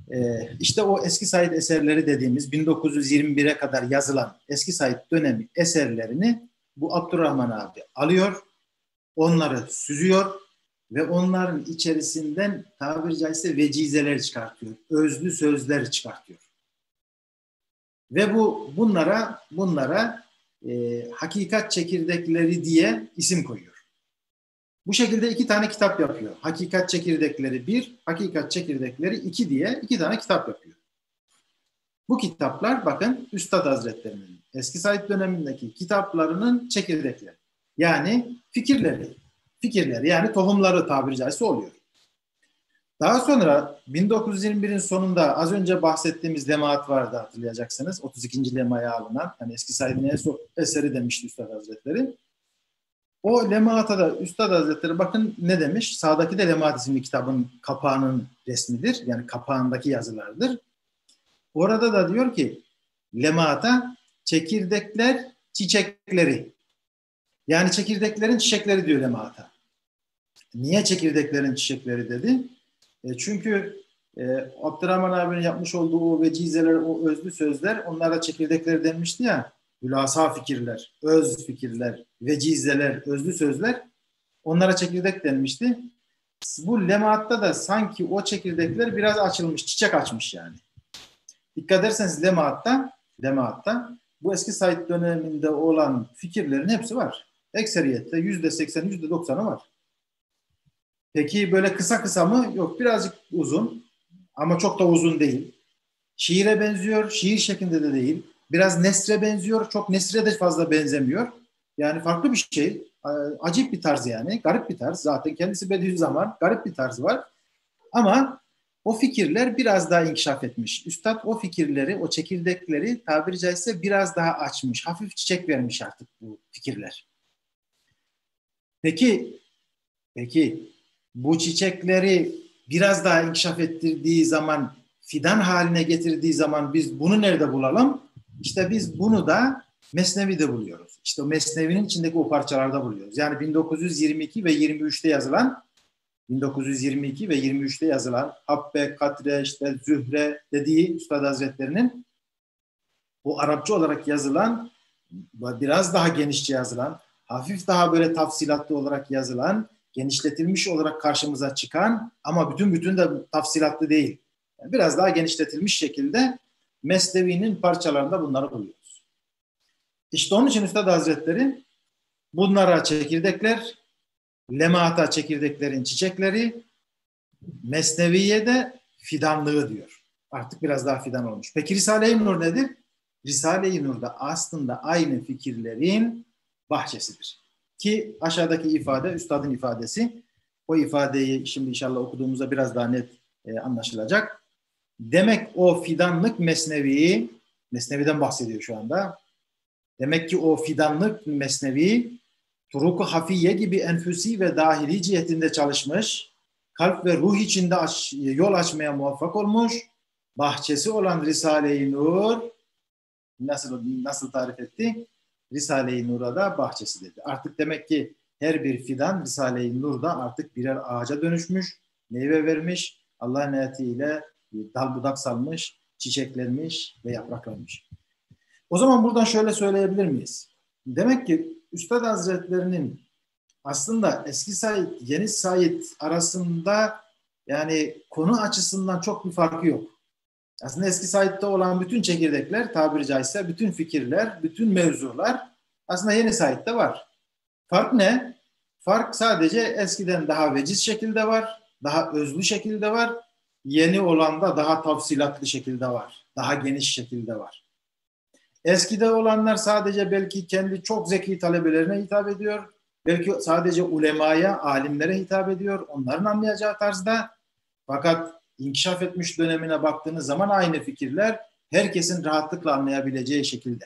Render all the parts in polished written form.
İşte o eski Said eserleri dediğimiz 1921'e kadar yazılan eski Said dönemi eserlerini bu Abdurrahman abi alıyor, onları süzüyor ve onların içerisinden tabiri caizse vecizeler çıkartıyor, özlü sözler çıkartıyor. Ve bunlara hakikat çekirdekleri diye isim koyuyor. Bu şekilde 2 tane kitap yapıyor. Hakikat çekirdekleri 1, hakikat çekirdekleri 2 diye 2 tane kitap yapıyor. Bu kitaplar bakın Üstad Hazretleri'nin eski Said dönemindeki kitaplarının çekirdekleri. Yani fikirleri yani tohumları tabiri caizse oluyor. Daha sonra 1921'in sonunda az önce bahsettiğimiz lemaat vardı hatırlayacaksınız. 32. lemaya alınan, yani eski Said'in eseri demişti Üstad Hazretleri. O lemaata da Üstad Hazretleri bakın ne demiş? Sağdaki de Lemaat isimli kitabın kapağının resmidir. Yani kapağındaki yazılardır. Orada da diyor ki lemaata çekirdekler çiçekleri. Yani çekirdeklerin çiçekleri diyor lemaata. Niye çekirdeklerin çiçekleri dedi? Çünkü Abdurrahman abinin yapmış olduğu o vecizeler, o özlü sözler, onlara çekirdekleri denmişti ya. Hülasa fikirler, öz fikirler, vecizeler, özlü sözler, onlara çekirdek denmişti. Bu lemaatta da sanki o çekirdekler biraz açılmış, çiçek açmış yani. Dikkat ederseniz lemaatta bu eski Said döneminde olan fikirlerin hepsi var. Ekseriyette %80'i, %90'ı var. Peki böyle kısa kısa mı? Yok, birazcık uzun ama çok da uzun değil. Şiire benziyor, şiir şeklinde de değil. Biraz nesre benziyor, çok nesre de fazla benzemiyor. Yani farklı bir şey, acayip bir tarz yani, garip bir tarz. Zaten kendisi Bediüzzaman, garip bir tarzı var. Ama o fikirler biraz daha inkişaf etmiş. Üstad o fikirleri, o çekirdekleri tabiri caizse biraz daha açmış, hafif çiçek vermiş artık bu fikirler. Peki bu çiçekleri biraz daha inkişaf ettirdiği zaman, fidan haline getirdiği zaman biz bunu nerede bulalım? İşte biz bunu da Mesnevi'de buluyoruz. İşte o Mesnevi'nin içindeki o parçalarda buluyoruz. Yani 1922 ve 23'te yazılan Habbe, Katre, işte Zühre dediği Üstad Hazretleri'nin o Arapça olarak yazılan, biraz daha genişçe yazılan, hafif daha böyle tafsilatlı olarak yazılan, genişletilmiş olarak karşımıza çıkan ama bütün de tafsilatlı değil. Yani biraz daha genişletilmiş şekilde Mesnevi'nin parçalarında bunları buluyoruz. İşte onun için Üstad Hazretleri bunlara çekirdekler, lemaata çekirdeklerin çiçekleri, Mesnevi'ye de fidanlığı diyor. Artık biraz daha fidan olmuş. Peki Risale-i Nur nedir? Risale-i Nur da aslında aynı fikirlerin bahçesidir. Ki aşağıdaki ifade Üstad'ın ifadesi. O ifadeyi şimdi inşallah okuduğumuzda biraz daha net anlaşılacak. Demek o fidanlık Mesnevi'den bahsediyor şu anda. Demek ki o fidanlık Mesnevi Turuk-u Hafiye gibi enfüsi ve dahili cihetinde çalışmış, kalp ve ruh içinde yol açmaya muvaffak olmuş, bahçesi olan Risale-i Nur nasıl tarif etti? Risale-i Nur'a da bahçesi dedi. Artık demek ki her bir fidan Risale-i Nur'da artık birer ağaca dönüşmüş, meyve vermiş, Allah'ın niyetiyle dal budak salmış, çiçeklenmiş ve yapraklanmış. O zaman buradan şöyle söyleyebilir miyiz? Demek ki Üstad Hazretlerinin aslında eski Said, yeni Said arasında yani konu açısından çok bir farkı yok. Aslında eski Said'de olan bütün çekirdekler, tabiri caizse bütün fikirler, bütün mevzular aslında yeni Said'de var. Fark ne? Fark sadece eskiden daha veciz şekilde var, daha özlü şekilde var. Yeni olanda daha tafsilatlı şekilde var, daha geniş şekilde var. Eskide olanlar sadece belki kendi çok zeki talebelerine hitap ediyor. Belki sadece ulemaya, alimlere hitap ediyor. Onların anlayacağı tarzda. Fakat inkişaf etmiş dönemine baktığınız zaman aynı fikirler herkesin rahatlıkla anlayabileceği şekilde.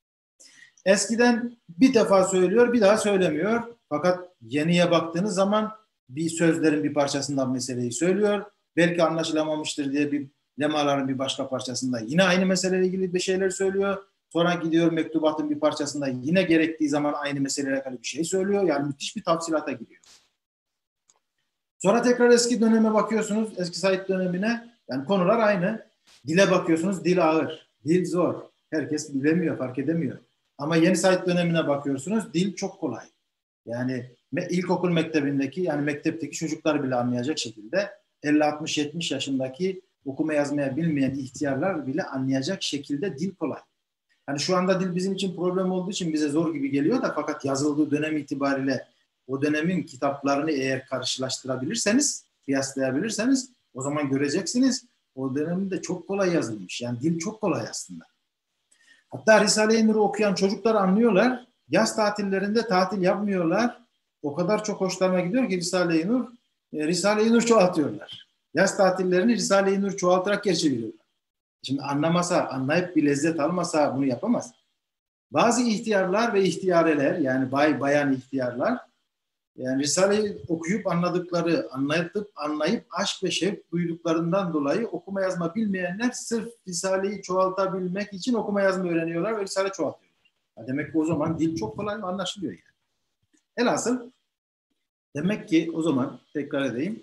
Eskiden bir defa söylüyor, bir daha söylemiyor. Fakat yeniye baktığınız zaman bir sözlerin bir parçasından meseleyi söylüyor. Belki anlaşılamamıştır diye bir lemaların bir başka parçasında yine aynı meseleyle ilgili bir şeyler söylüyor. Sonra gidiyor mektubatın bir parçasında yine gerektiği zaman aynı meseleye alakalı bir şey söylüyor. Yani müthiş bir tafsilata giriyor. Sonra tekrar eski döneme bakıyorsunuz, eski Said dönemine. Yani konular aynı. Dile bakıyorsunuz, dil ağır, dil zor. Herkes bilemiyor, fark edemiyor. Ama Yeni Said dönemine bakıyorsunuz, dil çok kolay. Yani ilkokul mektebindeki, yani mektepteki çocuklar bile anlayacak şekilde 50-60-70 yaşındaki okuma yazmaya bilmeyen ihtiyarlar bile anlayacak şekilde dil kolay. Yani şu anda dil bizim için problem olduğu için bize zor gibi geliyor da, fakat yazıldığı dönem itibariyle o dönemin kitaplarını eğer karşılaştırabilirseniz, kıyaslayabilirseniz, o zaman göreceksiniz o dönemde çok kolay yazılmış. Yani dil çok kolay aslında. Hatta Risale-i Nur'u okuyan çocuklar anlıyorlar. Yaz tatillerinde tatil yapmıyorlar. O kadar çok hoşlarına gidiyor ki Risale-i Nur, Risale-i Nur çoğaltıyorlar. Yaz tatillerini Risale-i Nur çoğaltarak geri çeviriyorlar. Şimdi anlamasa, anlayıp bir lezzet almasa bunu yapamaz. Bazı ihtiyarlar ve ihtiyareler, yani bayan ihtiyarlar, yani Risale'yi okuyup anladıkları, anlayıp aşk ve şevk duyduklarından dolayı okuma yazma bilmeyenler sırf Risale'yi çoğaltabilmek için okuma yazma öğreniyorlar ve Risale çoğaltıyorlar. Ya demek ki o zaman dil çok kolay anlaşılıyor yani. Elhasıl demek ki o zaman tekrar edeyim,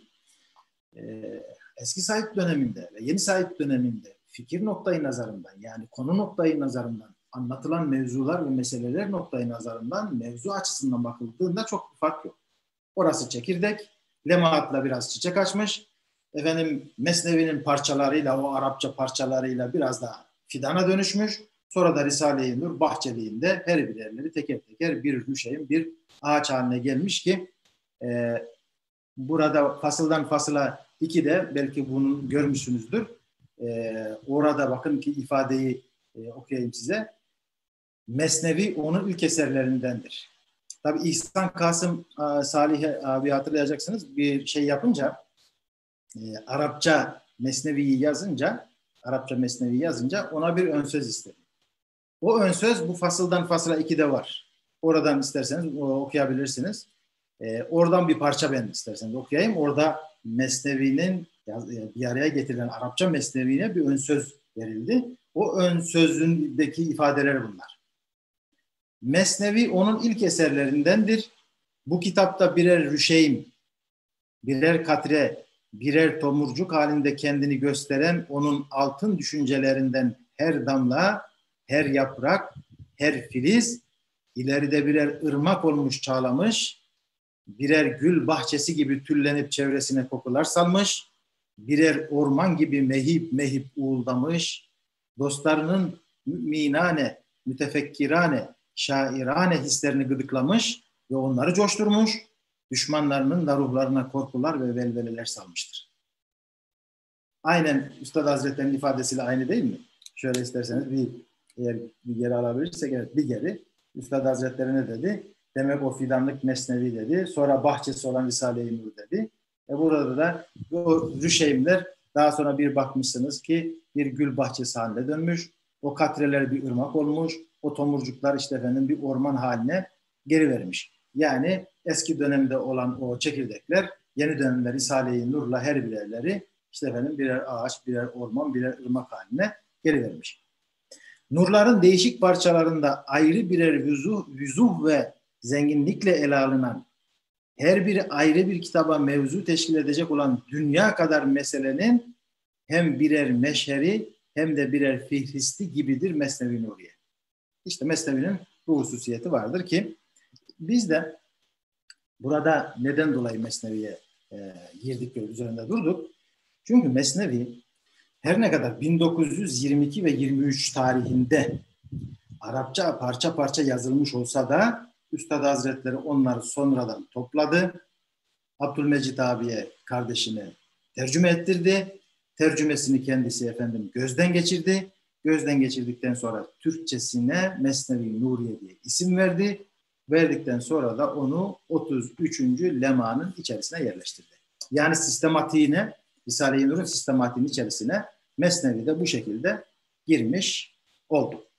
eski Said döneminde ve yeni Said döneminde fikir noktayı nazarından, yani konu noktayı nazarından, anlatılan mevzular ve meseleler noktayı nazarından, mevzu açısından bakıldığında çok bir fark yok. Orası çekirdek, lemaatla biraz çiçek açmış. Mesnevi'nin parçalarıyla, o Arapça parçalarıyla biraz daha fidana dönüşmüş. Sonra da Risale-i Nur bahçeliğinde her birerleri teker teker bir rüşeğin, bir ağaç haline gelmiş ki burada fasıldan fasıla 2'de belki bunu görmüşsünüzdür. Orada bakın ki ifadeyi okuyayım size. Mesnevi onun ilk eserlerindendir. Tabii İhsan Kasım Salih abi hatırlayacaksınız, bir şey yapınca Arapça Mesnevi'yi yazınca ona bir ön söz istedi. O ön söz bu fasıldan fasıla 2'de var. Oradan isterseniz okuyabilirsiniz. Oradan bir parça ben isterseniz okuyayım. Orada Mesnevi'nin bir araya getirilen Arapça Mesnevi'ne bir ön söz verildi. O ön sözündeki ifadeler bunlar. Mesnevi onun ilk eserlerindendir. Bu kitapta birer rüşeym, birer katre, birer tomurcuk halinde kendini gösteren onun altın düşüncelerinden her damla, her yaprak, her filiz, ileride birer ırmak olmuş çağlamış, birer gül bahçesi gibi tüllenip çevresine kokular salmış, birer orman gibi mehip mehip uğuldamış, dostlarının müminane, mütefekkirane, şairane hislerini gıdıklamış ve onları coşturmuş, düşmanlarının da ruhlarına korkular ve velveleler salmıştır. Aynen Üstad Hazretleri'nin ifadesiyle aynı değil mi? Şöyle isterseniz eğer bir geri alabilirsek, evet, bir geri. Üstad Hazretleri ne dedi? Demek o fidanlık Mesnevi dedi. Sonra bahçesi olan Risale-i Nur dedi. Burada da o rüşeymler daha sonra bir bakmışsınız ki bir gül bahçesi haline dönmüş. O katreler bir ırmak olmuş. O tomurcuklar bir orman haline geri vermiş. Yani eski dönemde olan o çekirdekler yeni dönemde Risale-i Nur'la her birerleri birer ağaç, birer orman, birer ırmak haline geri vermiş. Nurların değişik parçalarında ayrı birer vüzuh ve zenginlikle ele alınan, her biri ayrı bir kitaba mevzu teşkil edecek olan dünya kadar meselenin hem birer meşheri hem de birer fihristi gibidir Mesnevi Nuriye. İşte Mesnevi'nin bu hususiyeti vardır ki biz de burada neden dolayı Mesnevi'ye girdik ve üzerinde durduk? Çünkü Mesnevi her ne kadar 1922 ve 23 tarihinde Arapça parça parça yazılmış olsa da Üstad Hazretleri onları sonradan topladı. Abdülmecid abiye, kardeşine tercüme ettirdi. Tercümesini kendisi gözden geçirdi. Gözden geçirdikten sonra Türkçesine Mesnevi Nuriye diye isim verdi. Verdikten sonra da onu 33. lemanın içerisine yerleştirdi. Yani sistematiğine, Risale-i Nur'un sistematiğinin içerisine Mesnevi de bu şekilde girmiş oldu.